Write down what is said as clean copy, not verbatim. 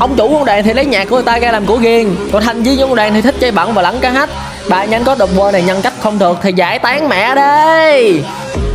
Ông chủ con đàn thì lấy nhạc của người ta ra làm của riêng, còn thành viên con đàn thì thích chơi bẩn và lẫn ca hát. Bà nhanh có đột quơ này nhân cách không được thì giải tán mẹ đi.